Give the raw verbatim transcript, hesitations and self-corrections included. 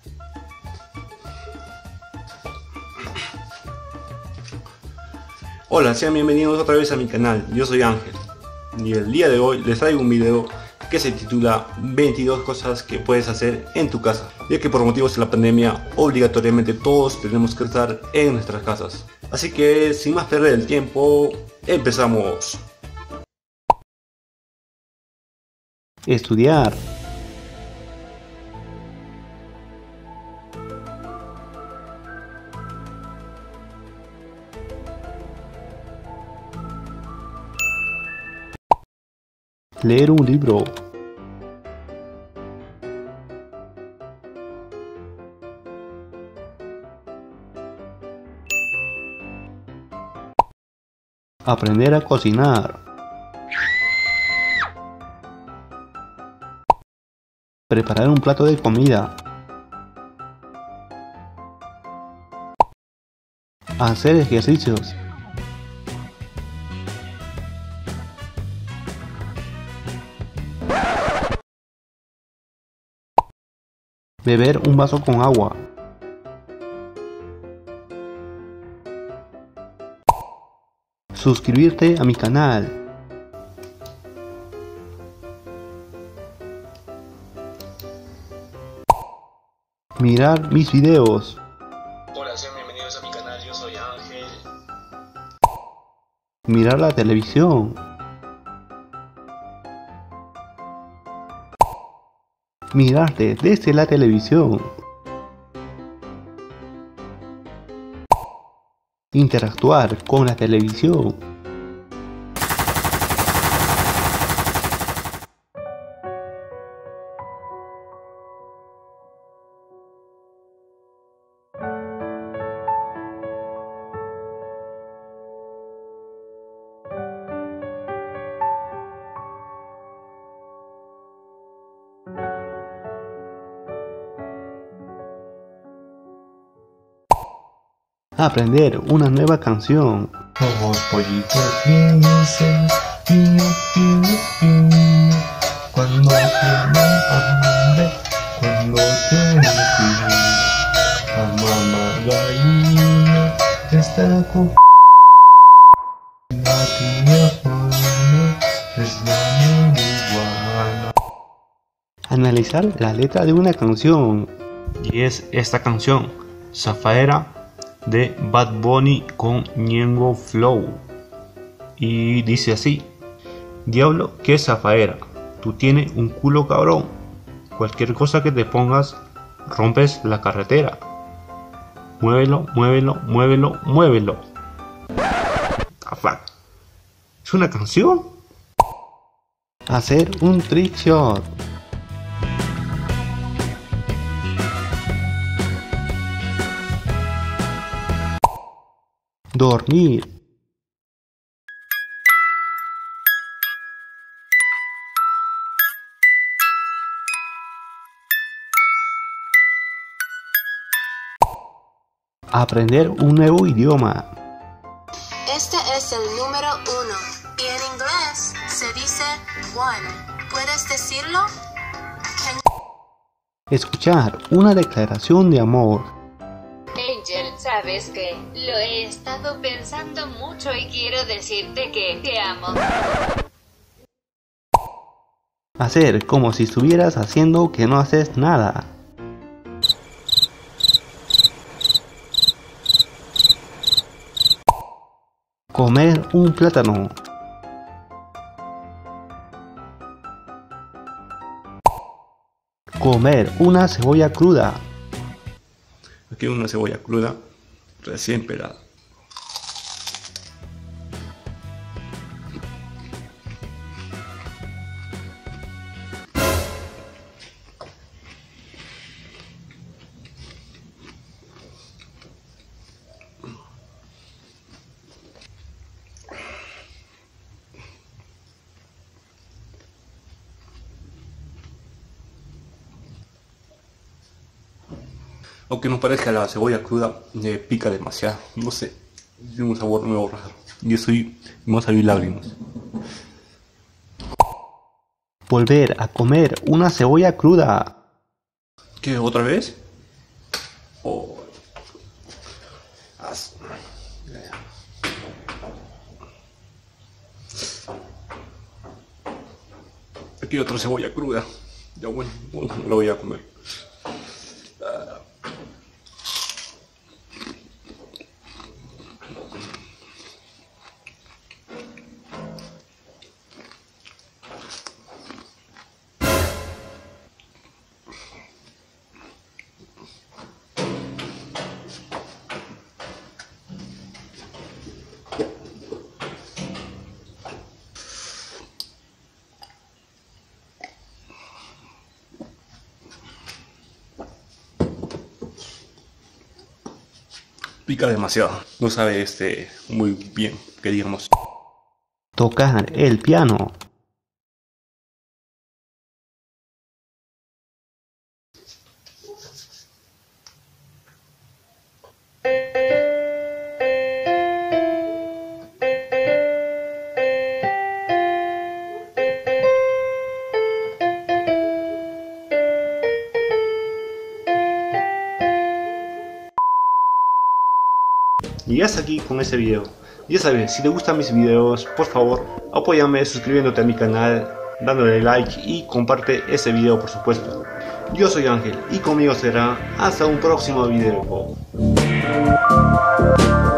Hola, sean bienvenidos otra vez a mi canal. Yo soy Ángel y el día de hoy les traigo un video que se titula veintidós cosas que puedes hacer en tu casa, ya que por motivos de la pandemia obligatoriamente todos tenemos que estar en nuestras casas. Así que sin más perder el tiempo, empezamos. Estudiar. Leer un libro. Aprender a cocinar. Preparar un plato de comida. Hacer ejercicios. Beber un vaso con agua. Suscribirte a mi canal. Mirar mis videos. Hola, sean bienvenidos a mi canal, yo soy Ángel. Mirar la televisión. Mirarte desde la televisión. Interactuar con la televisión. Aprender una nueva canción. Como pollitos dicen, piu, piu, piu, cuando tienen hambre, cuando tienen frío. La mamá gallina está con la tía Juana es la marihuana. Analizar la letra de una canción. Y es esta canción, Zafaera, de Bad Bunny con Ñengo Flow, y dice así: diablo, qué zafaera, tú tienes un culo cabrón, cualquier cosa que te pongas rompes la carretera, muévelo, muévelo, muévelo, muévelo. Ah, fuck. ¿Es una canción? Hacer un trick shot. Dormir. Aprender un nuevo idioma. Este es el número uno y en inglés se dice one. ¿Puedes decirlo? Can... Escuchar una declaración de amor. Angel, sabes que lo he estado pensando mucho y quiero decirte que te amo. Hacer como si estuvieras haciendo que no haces nada. Comer un plátano. Comer una cebolla cruda. Aquí una cebolla cruda, recién pelada. Aunque nos parezca, la cebolla cruda eh, pica demasiado, no sé, tiene un sabor nuevo raro. Y eso y me van a salir lágrimas. Volver a comer una cebolla cruda. ¿Qué, otra vez? Oh. As... Aquí otra cebolla cruda. Ya bueno, bueno, lo voy a comer. Uh. Pica demasiado, no sabe este muy bien, que digamos. Tocar el piano. Y hasta aquí con este video. Ya sabes, si te gustan mis videos, por favor, apóyame suscribiéndote a mi canal, dándole like y comparte este video, por supuesto. Yo soy Ángel y conmigo será hasta un próximo video.